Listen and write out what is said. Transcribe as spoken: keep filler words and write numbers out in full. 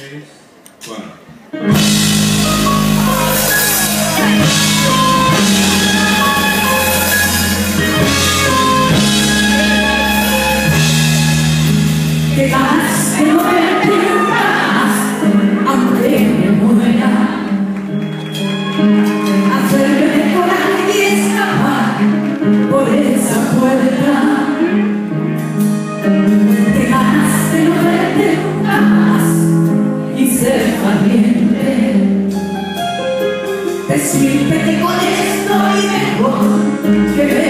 tres, cuatro. Te vas de no verte nunca más, aunque me muera. Hacerme de coraje y escapar por esa puerta. Te vas de no verte nunca más y ser valiente. Decirte que con esto y mejor que